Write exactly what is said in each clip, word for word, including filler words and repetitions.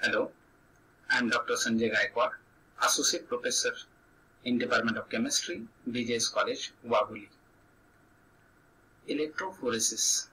Hello, I am Doctor Sanjay Gaikwad, Associate Professor in Department of Chemistry, B J S College, Wabuli. Electrophoresis.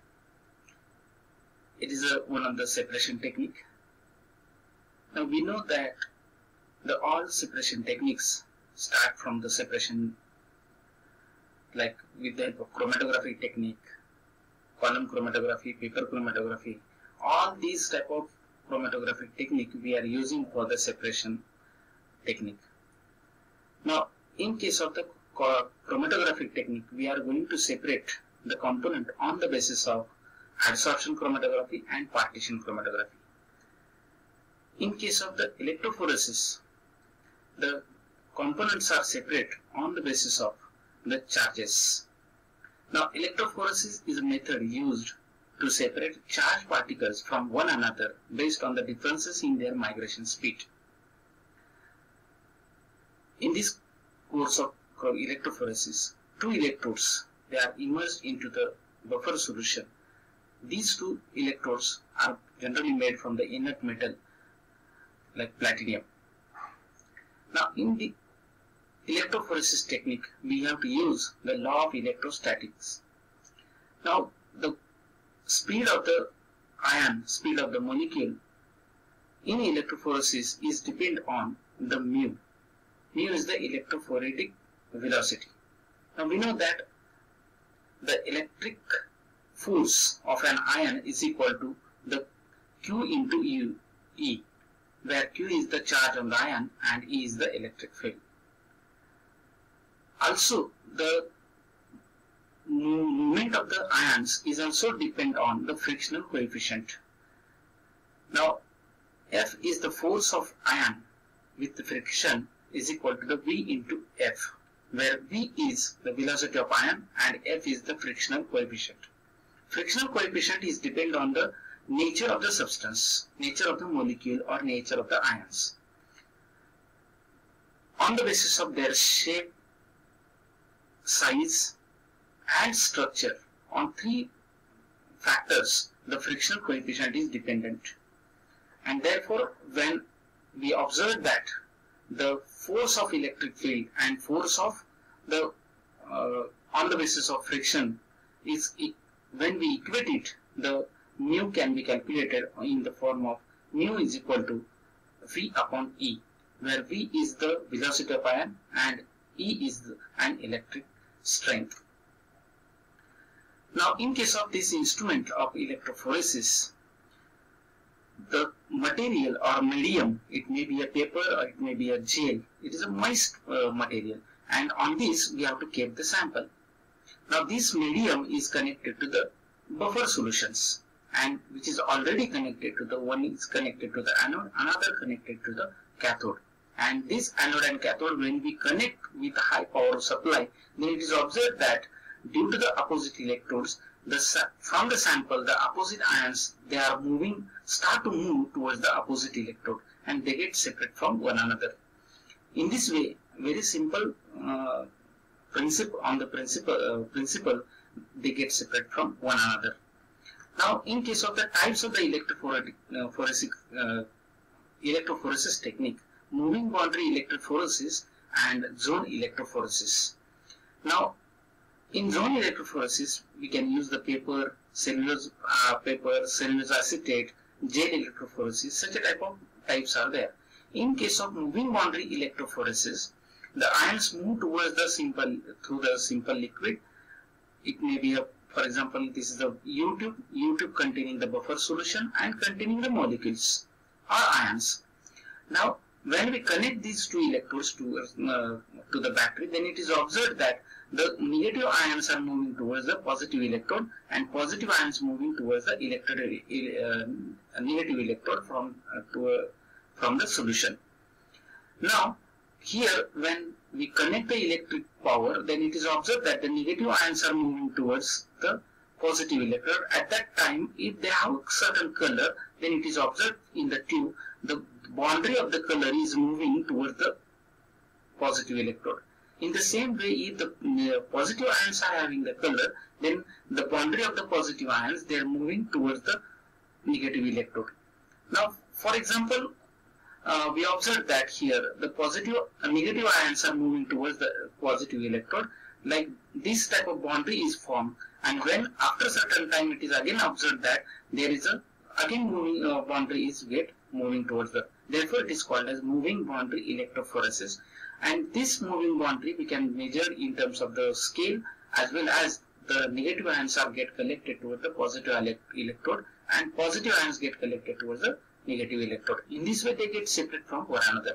It is a, one of the separation technique. Now we know that the all separation techniques start from the separation like with the help of chromatography technique, column chromatography, paper chromatography. All these type of chromatographic technique we are using for the separation technique. Now in case of the chromatographic technique, we are going to separate the component on the basis of adsorption chromatography and partition chromatography. In case of the electrophoresis, the components are separate on the basis of the charges. Now electrophoresis is a method used to separate charged particles from one another based on the differences in their migration speed. In this course of electrophoresis, two electrodes they are immersed into the buffer solution. These two electrodes are generally made from the inert metal like platinum. Now in the electrophoresis technique, we have to use the law of electrostatics. Now the speed of the ion, speed of the molecule in electrophoresis is depend on the mu. Mu is the electrophoretic velocity. Now we know that the electric force of an ion is equal to the Q into U, E, where Q is the charge on the ion and E is the electric field. Also, the movement of the ions is also depend on the frictional coefficient. Now, F is the force of ion with the friction is equal to the V into F, where V is the velocity of ion and F is the frictional coefficient. Frictional coefficient is depend on the nature of the substance, nature of the molecule or nature of the ions. On the basis of their shape, size and structure, on three factors the frictional coefficient is dependent, and therefore when we observe that the force of electric field and force of the uh, on the basis of friction is, when we equate it, the mu can be calculated in the form of mu is equal to V upon E, where V is the velocity of ion and E is the, an electric strength. Now in case of this instrument of electrophoresis, the material or medium, it may be a paper or it may be a gel, it is a moist uh, material, and on this we have to keep the sample. Now this medium is connected to the buffer solutions, and which is already connected to the one is connected to the anode, another connected to the cathode. And this anode and cathode, when we connect with a high power supply, then it is observed that due to the opposite electrodes, the from the sample the opposite ions they are moving start to move towards the opposite electrode and they get separate from one another. In this way, very simple uh, principle on the principle uh, principle they get separate from one another. Now in case of the types of the electrophoretic uh, phoresis, uh, electrophoresis technique, moving boundary electrophoresis and zone electrophoresis. Now in zone electrophoresis, we can use the paper, cellulose uh, paper, cellulose acetate, gel electrophoresis. Such a type of types are there. In case of moving boundary electrophoresis, the ions move towards the simple through the simple liquid. It may be a, for example, this is the U tube, U tube containing the buffer solution and containing the molecules or ions. Now when we connect these two electrodes to uh, to the battery, then it is observed that the negative ions are moving towards the positive electrode and positive ions moving towards the electrode, uh, negative electrode from uh, to uh, from the solution. Now here when we connect the electric power, then it is observed that the negative ions are moving towards the positive electrode. At that time, if they have a certain color, then it is observed in the tube the boundary of the color is moving towards the positive electrode. In the same way, if the uh, positive ions are having the color, then the boundary of the positive ions they are moving towards the negative electrode. Now, for example, uh, we observe that here the positive uh, negative ions are moving towards the positive electrode. Like this type of boundary is formed, and when after certain time it is again observed that there is a again moving uh, boundary is get moving towards the, therefore it is called as moving boundary electrophoresis. And this moving boundary we can measure in terms of the scale, as well as the negative ions are get collected towards the positive electrode, and positive ions get collected towards the negative electrode. In this way they get separate from one another.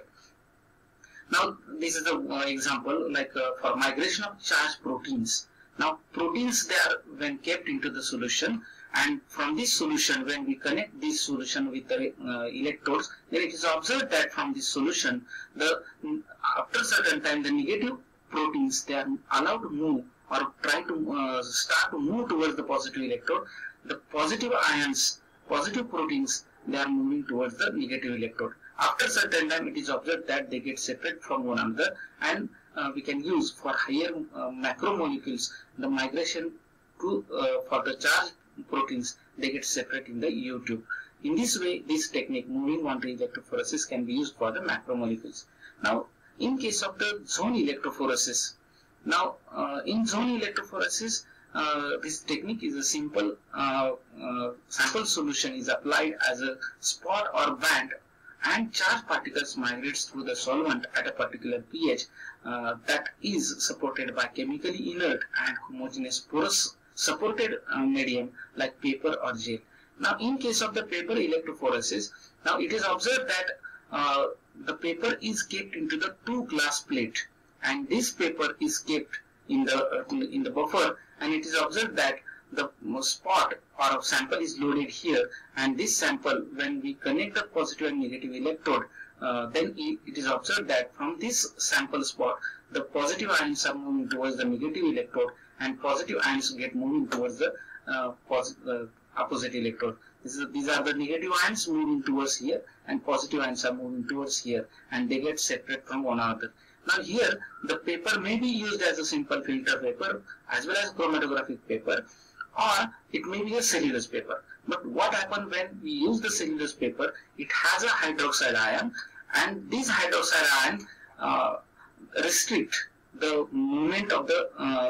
Now this is the uh, example like uh, for migration of charged proteins. Now proteins, they are when kept into the solution, and from this solution when we connect this solution with the uh, electrodes, then it is observed that from this solution the after certain time the negative proteins, they are allowed to move or try to uh, start to move towards the positive electrode. The positive ions, positive proteins, they are moving towards the negative electrode. After certain time it is observed that they get separate from one another, and uh, we can use for higher uh, macromolecules the migration to uh, for the charged proteins, they get separate in the U tube. In this way, this technique, moving boundary electrophoresis, can be used for the macromolecules. Now in case of the zone electrophoresis, now uh, in zone electrophoresis, uh, this technique is a simple uh, uh, sample solution is applied as a spot or band, and charged particles migrates through the solvent at a particular pH uh, that is supported by chemically inert and homogeneous porous supported uh, medium like paper or gel. Now in case of the paper electrophoresis, now it is observed that uh, the paper is kept into the two glass plate, and this paper is kept in the uh, in the buffer, and it is observed that the spot or a sample is loaded here, and this sample, when we connect the positive and negative electrode, uh, then it is observed that from this sample spot the positive ions are moving towards the negative electrode, and positive ions get moving towards the uh, uh, opposite electrode. This is, these are the negative ions moving towards here, and positive ions are moving towards here, and they get separate from one another. Now here the paper may be used as a simple filter paper as well as chromatographic paper, or it may be a cellulose paper. But what happens when we use the cellulose paper, it has a hydroxide ion, and this hydroxide ion uh, restrict the movement of the uh,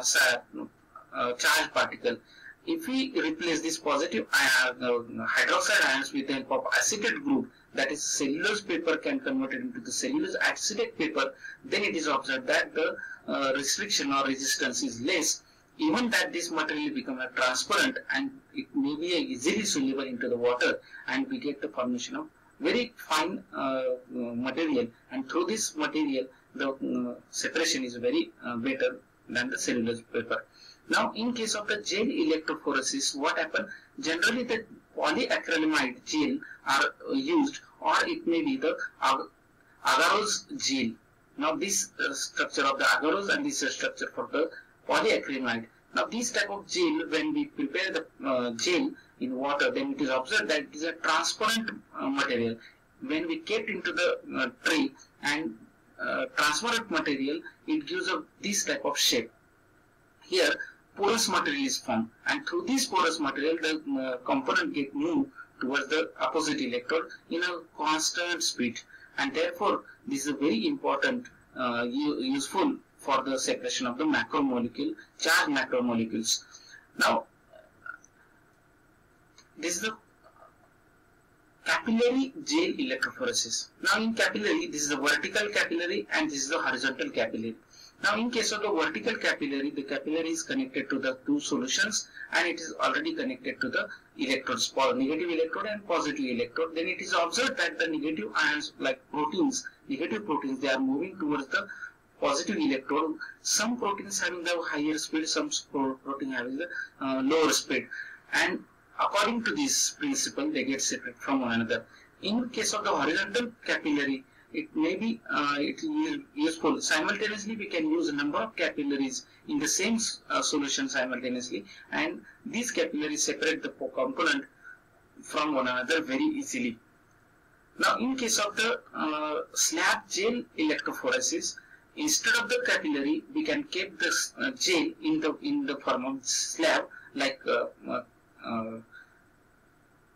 uh, charged particle. If we replace this positive ion, uh, hydroxide ions with the help of acetate group, that is cellulose paper can convert it into the cellulose acetate paper, then it is observed that the uh, restriction or resistance is less, even that this material become a transparent, and it may be easily soluble into the water, and we get the formation of very fine uh, material, and through this material the uh, separation is very uh, better than the cellulose paper. Now in case of the gel electrophoresis, what happens? Generally the polyacrylamide gel are used, or it may be the ag agarose gel. Now this uh, structure of the agarose and this uh, structure for the polyacrylamide. Now this type of gel, when we prepare the uh, gel in water, then it is observed that it is a transparent uh, material. When we kept into the uh, tray and uh, transparent material, it gives a this type of shape. Here porous material is formed, and through this porous material the uh, component get moved towards the opposite electrode in a constant speed, and therefore this is a very important uh, useful for the separation of the macromolecule, charged macromolecules. Now this is the capillary gel electrophoresis. Now in capillary, this is the vertical capillary and this is the horizontal capillary. Now in case of the vertical capillary, the capillary is connected to the two solutions, and it is already connected to the electrodes, negative electrode and positive electrode. Then it is observed that the negative ions, like proteins, negative proteins, they are moving towards the positive electrode. Some proteins having the higher speed, some protein having the uh, lower speed, and according to this principle they get separate from one another. In case of the horizontal capillary, it may be uh, it is useful. Simultaneously we can use a number of capillaries in the same uh, solution simultaneously, and these capillaries separate the component from one another very easily. Now in case of the uh, slab gel electrophoresis, instead of the capillary we can keep this uh, gel in the in the form of slab, like uh, uh, uh,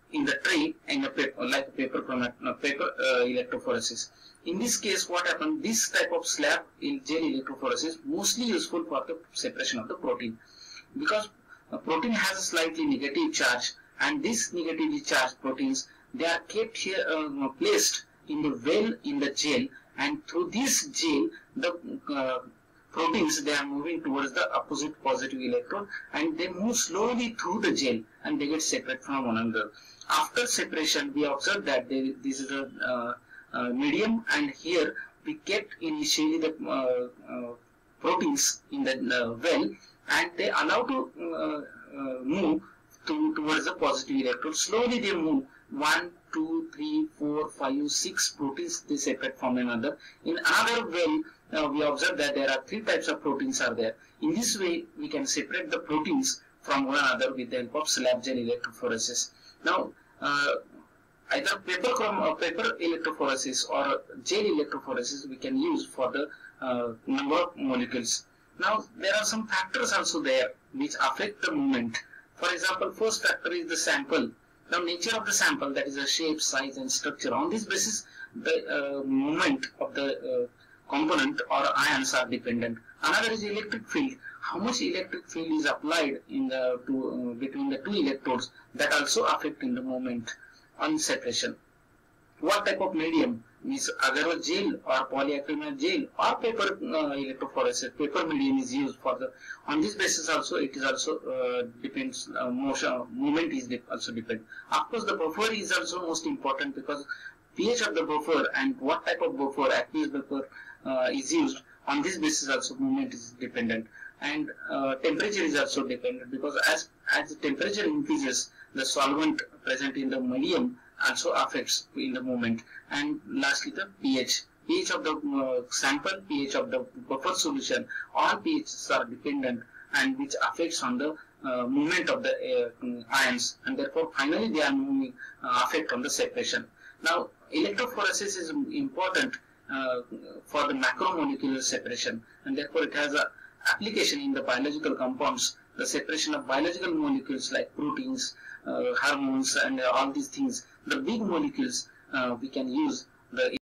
in the tray in a paper, like a paper chromat, no, paper uh, electrophoresis. In this case, what happened? This type of slab in gel electrophoresis mostly useful for the separation of the protein, because a protein has a slightly negative charge, and these negatively charged proteins, they are kept here uh, placed in the well in the gel, and through this gel the uh, proteins, they are moving towards the opposite positive electron, and they move slowly through the gel and they get separate from one another. After separation, we observe that they, this is a uh, uh, medium, and here we kept initially the uh, uh, proteins in the uh, well, and they allow to uh, uh, move to, towards the positive electron. Slowly they move one, two, three, four, five, six proteins, they separate from another. In another well, uh, we observe that there are three types of proteins are there. In this way, we can separate the proteins from one another with the help of slab gel electrophoresis. Now, uh, either paper chrom or paper electrophoresis or gel electrophoresis we can use for the uh, number of molecules. Now, there are some factors also there which affect the movement. For example, first factor is the sample. Now, nature of the sample, that is the shape, size and structure. On this basis, the uh, movement of the uh, component or ions are dependent. Another is electric field. How much electric field is applied in the two, uh, between the two electrodes, that also affect in the movement on separation. What type of medium is agar gel or polyacrylamide gel or paper uh, electrophoresis, paper medium is used for the. On this basis also it is also uh, depends uh, motion movement is also depend. Of course, the buffer is also most important, because pH of the buffer and what type of buffer, aqueous buffer uh, is used. On this basis also movement is dependent, and uh, temperature is also dependent, because as as the temperature increases, the solvent present in the medium also affects in the movement. And lastly, the pH. pH of the uh, sample, pH of the buffer solution, all pHs are dependent, and which affects on the uh, movement of the uh, ions, and therefore finally they are moving uh, affect on the separation. Now, electrophoresis is important uh, for the macromolecular separation, and therefore it has a application in the biological compounds, the separation of biological molecules like proteins, uh, hormones and uh, all these things. The big molecules uh, we can use the